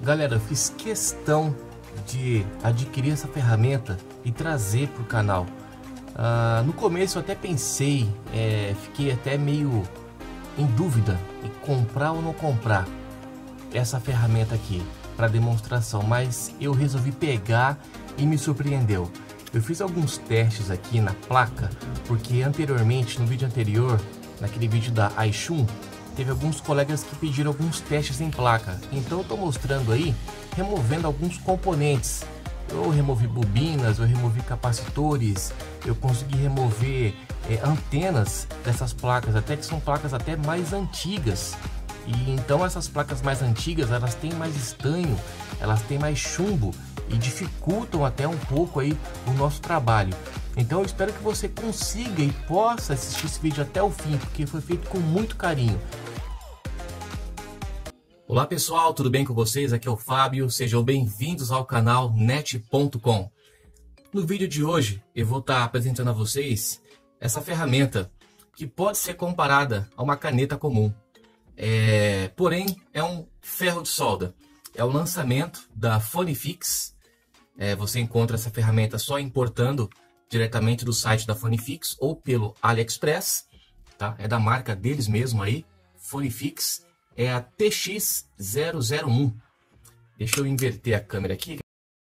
Galera, eu fiz questão de adquirir essa ferramenta e trazer para o canal. No começo eu até pensei, fiquei até meio em dúvida em comprar ou não comprar essa ferramenta aqui para demonstração, mas eu resolvi pegar e me surpreendeu. Eu fiz alguns testes aqui na placa, porque anteriormente, no vídeo anterior, naquele vídeo da iShun, teve alguns colegas que pediram alguns testes em placa. Então eu estou mostrando aí, removendo alguns componentes. Eu removi bobinas, eu removi capacitores, eu consegui remover antenas dessas placas, até que são placas até mais antigas. E então essas placas mais antigas, elas têm mais estanho, elas têm mais chumbo e dificultam até um pouco aí o nosso trabalho. Então eu espero que você consiga e possa assistir esse vídeo até o fim, porque foi feito com muito carinho. Olá pessoal, tudo bem com vocês? Aqui é o Fábio, sejam bem-vindos ao canal net.com. No vídeo de hoje eu vou estar apresentando a vocês essa ferramenta que pode ser comparada a uma caneta comum. Porém é um ferro de solda. É o lançamento da Phonifix. Você encontra essa ferramenta só importando diretamente do site da Phonifix ou pelo AliExpress, tá? É da marca deles mesmo aí, Phonifix. É a TX001. Deixa eu inverter a câmera aqui.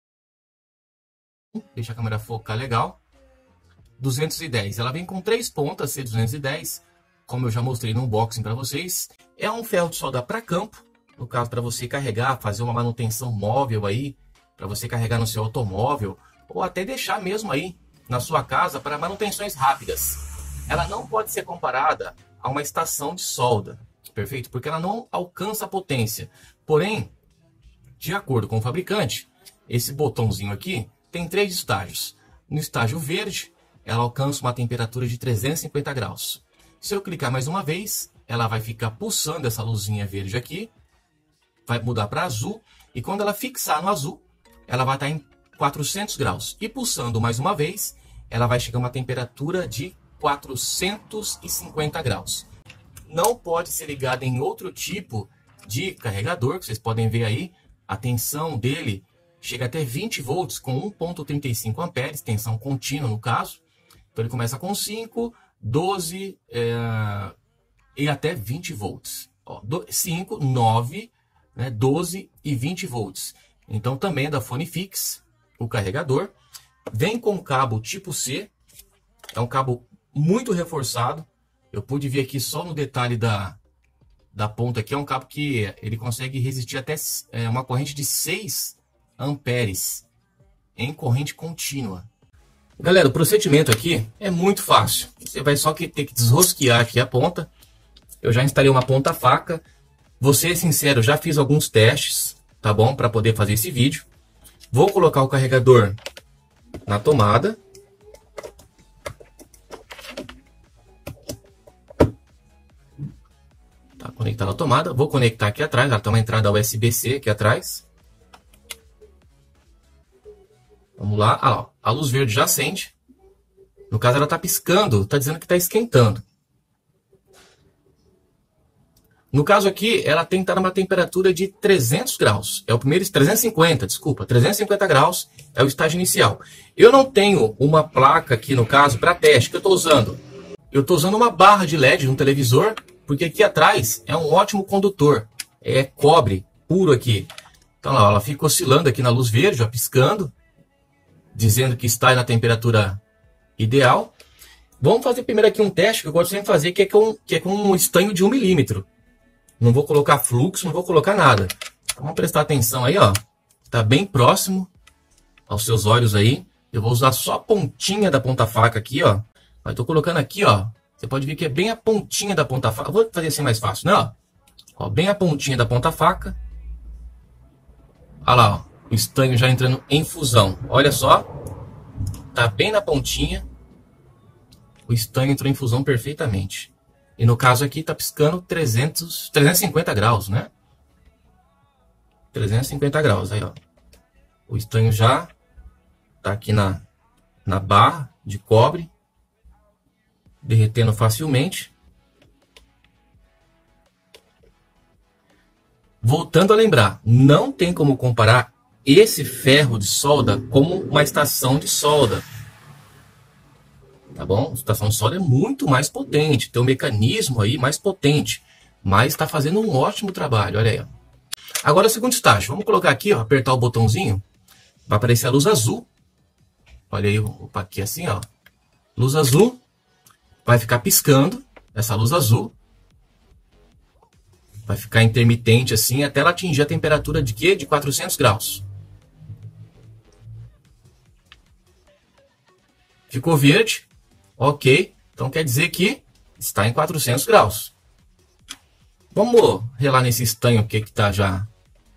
Deixa a câmera focar legal. 210. Ela vem com 3 pontas C210, como eu já mostrei no unboxing para vocês. É um ferro de solda para campo, no caso para você carregar, fazer uma manutenção móvel aí, para você carregar no seu automóvel, ou até deixar mesmo aí na sua casa para manutenções rápidas. Ela não pode ser comparada a uma estação de solda. Perfeito? Porque ela não alcança a potência. Porém, de acordo com o fabricante, esse botãozinho aqui tem 3 estágios. No estágio verde, ela alcança uma temperatura de 350 graus. Se eu clicar mais uma vez, ela vai ficar pulsando essa luzinha verde aqui, vai mudar para azul, e quando ela fixar no azul, ela vai estar em 400 graus. E pulsando mais uma vez, ela vai chegar a uma temperatura de 450 graus. Não pode ser ligada em outro tipo de carregador, que vocês podem ver aí, a tensão dele chega até 20 volts com 1.35 amperes, tensão contínua no caso. Então ele começa com 5, 12 e até 20 volts. 5, 9, 12 e 20 volts. Então também é da Phonifix, o carregador. Vem com cabo tipo C, é um cabo muito reforçado. Eu pude ver aqui só no detalhe da ponta aqui, é um cabo que ele consegue resistir até uma corrente de 6 amperes em corrente contínua. Galera, o procedimento aqui é muito fácil. Você vai só ter que desrosquear aqui a ponta. Eu já instalei uma ponta faca. Vou ser sincero, já fiz alguns testes, tá bom? Para poder fazer esse vídeo. Vou colocar o carregador na tomada. Conectar na tomada, vou conectar aqui atrás, ela tem uma entrada USB-C aqui atrás. Vamos lá, ó, a luz verde já acende. No caso ela está piscando, está dizendo que está esquentando. No caso aqui, ela tem que estar numa temperatura de 300 graus. É o primeiro, 350, desculpa, 350 graus é o estágio inicial. Eu não tenho uma placa aqui no caso para teste que eu estou usando. Eu estou usando uma barra de LED no televisor, porque aqui atrás é um ótimo condutor. É cobre puro aqui. Então lá, ela fica oscilando aqui na luz verde, ó, piscando, dizendo que está na temperatura ideal. Vamos fazer primeiro aqui um teste que eu gosto sempre de fazer, que é com um estanho de 1 milímetro. Não vou colocar fluxo, não vou colocar nada. Vamos prestar atenção aí, ó. Está bem próximo aos seus olhos aí. Eu vou usar só a pontinha da ponta faca aqui, ó. Eu estou colocando aqui, ó. Você pode ver que é bem a pontinha da ponta faca. Vou fazer assim mais fácil, né? Ó, bem a pontinha da ponta faca. Olha lá, ó, o estanho já entrando em fusão. Olha só. Tá bem na pontinha. O estanho entrou em fusão perfeitamente. E no caso aqui tá piscando 350 graus, né? 350 graus, aí ó. O estanho já tá aqui na barra de cobre, derretendo facilmente. Voltando a lembrar, não tem como comparar esse ferro de solda como uma estação de solda. Tá bom? A estação de solda é muito mais potente, tem um mecanismo aí mais potente, mas está fazendo um ótimo trabalho, olha aí. Ó. Agora o segundo estágio, vamos colocar aqui, ó, apertar o botãozinho, vai aparecer a luz azul. Olha aí, opa, aqui assim, ó. Luz azul, vai ficar piscando, essa luz azul. Vai ficar intermitente assim até ela atingir a temperatura de quê? De 400 graus. Ficou verde? Ok. Então quer dizer que está em 400 graus. Vamos relar nesse estanho aqui que está já.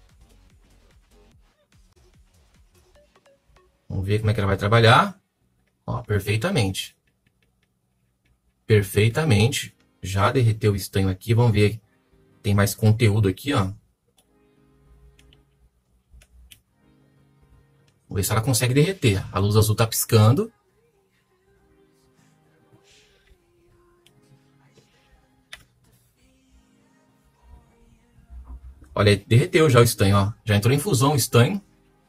Vamos ver como é que ela vai trabalhar. Ó, perfeitamente. Perfeitamente. Já derreteu o estanho aqui. Vamos ver. Tem mais conteúdo aqui, ó. Vamos ver se ela consegue derreter. A luz azul está piscando. Olha, derreteu já o estanho, ó. Já entrou em fusão o estanho.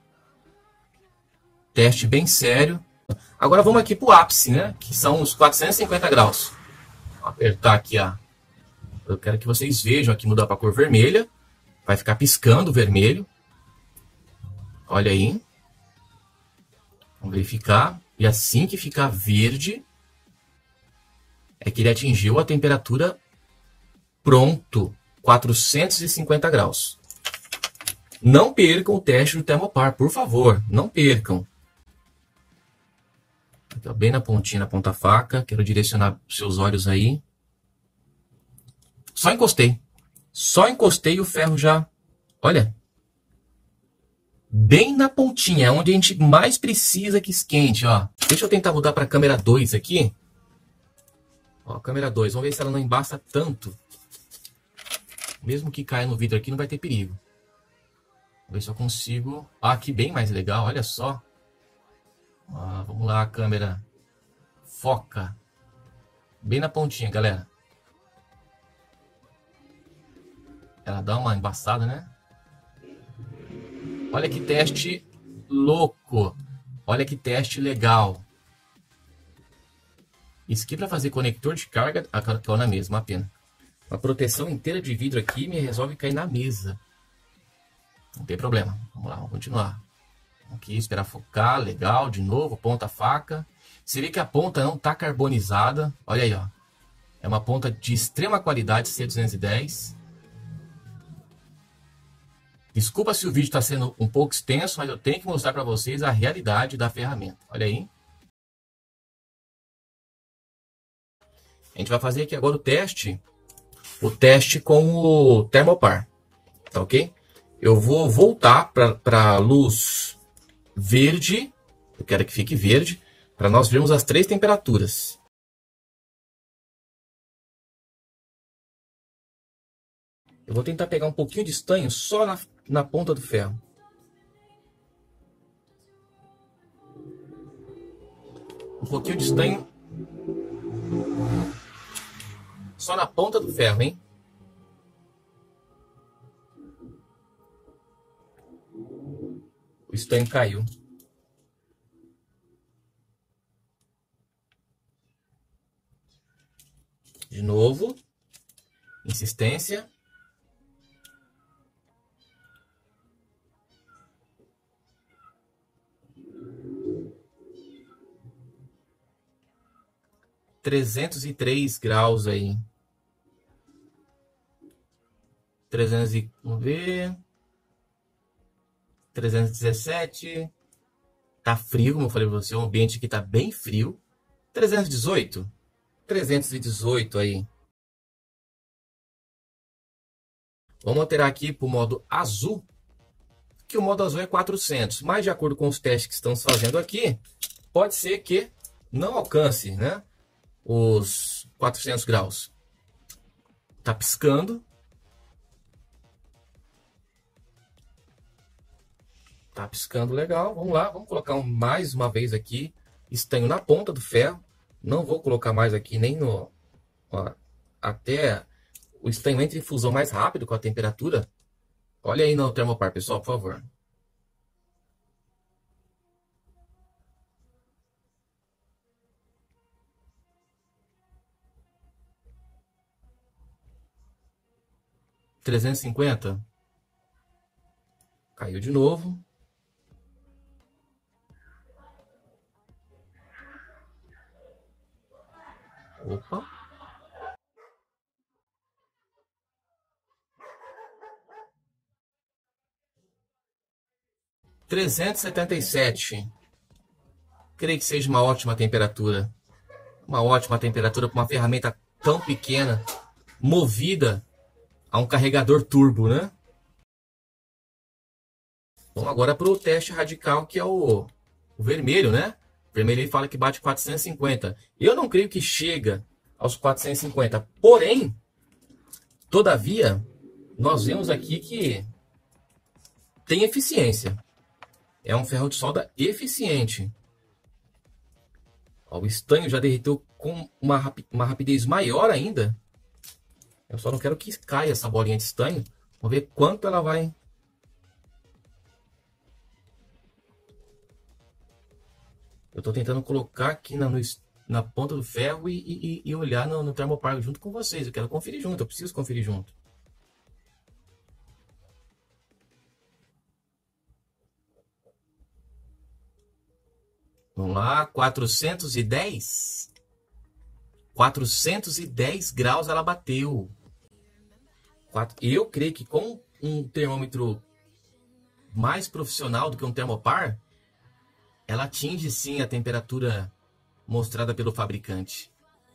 Teste bem sério. Agora vamos aqui para o ápice, né? Que são os 450 graus. Vou apertar aqui, ó. Eu quero que vocês vejam aqui mudar para a cor vermelha. Vai ficar piscando vermelho. Olha aí. Vamos verificar. E assim que ficar verde, é que ele atingiu a temperatura pronto. 450 graus. Não percam o teste do Termopar, por favor. Não percam. Aqui, ó, bem na pontinha, na ponta faca. Quero direcionar os seus olhos aí. Só encostei. Só encostei e o ferro já... Olha. Bem na pontinha, é onde a gente mais precisa que esquente, ó. Deixa eu tentar mudar para a câmera 2 aqui. Ó, câmera 2. Vamos ver se ela não embaça tanto. Mesmo que caia no vidro aqui, não vai ter perigo. Vou ver se eu consigo... Ah, aqui bem mais legal, olha só. Ah, vamos lá, câmera. Foca. Bem na pontinha, galera. Ela dá uma embaçada, né? Olha que teste louco. Olha que teste legal. Isso aqui para fazer conector de carga... Ah, caiu na mesma, uma pena. Uma proteção inteira de vidro aqui me resolve cair na mesa. Não tem problema. Vamos lá, vamos continuar. Aqui, esperar focar. Legal, de novo, ponta faca. Você vê que a ponta não está carbonizada. Olha aí, ó. É uma ponta de extrema qualidade, C210. Desculpa se o vídeo está sendo um pouco extenso, mas eu tenho que mostrar para vocês a realidade da ferramenta. Olha aí. A gente vai fazer aqui agora o teste com o Termopar, tá ok? Eu vou voltar para a luz verde, eu quero que fique verde, para nós vermos as 3 temperaturas. Eu vou tentar pegar um pouquinho de estanho só na ponta do ferro. Um pouquinho de estanho só na ponta do ferro, hein? O estanho caiu. De novo. Insistência. °303 aí. 300 vamos ver. 317. Tá frio, como eu falei pra você. O ambiente aqui tá bem frio. 318. 318 aí. Vamos alterar aqui para o modo azul. Que o modo azul é 400. Mas de acordo com os testes que estamos fazendo aqui, pode ser que não alcance, né, os 400 graus. Tá piscando. Tá piscando legal. Vamos lá, vamos colocar mais uma vez aqui. Estanho na ponta do ferro. Não vou colocar mais aqui nem no... Ó, até o estanho entra em fusão mais rápido com a temperatura. Olha aí no Thermopar, pessoal, por favor. $350. Caiu de novo. Opa. $377. Creio que seja uma ótima temperatura. Uma ótima temperatura para uma ferramenta tão pequena, movida a um carregador turbo, né? Vamos agora para o teste radical, que é o vermelho, né? O vermelho ele fala que bate 450. Eu não creio que chega aos 450. Porém, todavia, nós vemos aqui que tem eficiência. É um ferro de solda eficiente. Ó, o estanho já derreteu com uma rapidez maior ainda. Eu só não quero que caia essa bolinha de estanho. Vamos ver quanto ela vai. Eu estou tentando colocar aqui na ponta do ferro e olhar no Thermopar junto com vocês. Eu quero conferir junto, eu preciso conferir junto. Vamos lá, 410. 410 graus ela bateu. Eu creio que com um termômetro mais profissional do que um Thermopar, ela atinge sim a temperatura mostrada pelo fabricante.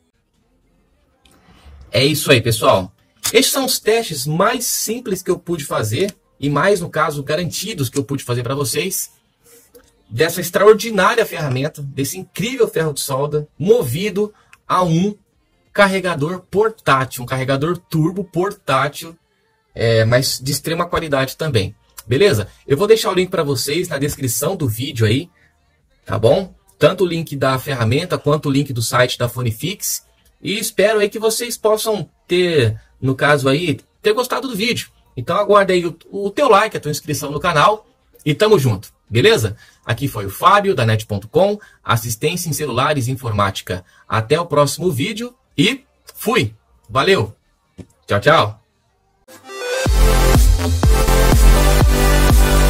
É isso aí, pessoal. Estes são os testes mais simples que eu pude fazer e mais, no caso, garantidos que eu pude fazer para vocês dessa extraordinária ferramenta, desse incrível ferro de solda movido a um carregador portátil, um carregador turbo portátil, mas de extrema qualidade também. Beleza? Eu vou deixar o link para vocês na descrição do vídeo aí, tá bom? Tanto o link da ferramenta quanto o link do site da Fonifix. E espero aí que vocês possam ter, no caso aí, ter gostado do vídeo. Então aguarda aí o teu like, a tua inscrição no canal e tamo junto, beleza? Aqui foi o Fábio da net.com, assistência em celulares e informática. Até o próximo vídeo e fui! Valeu! Tchau, tchau!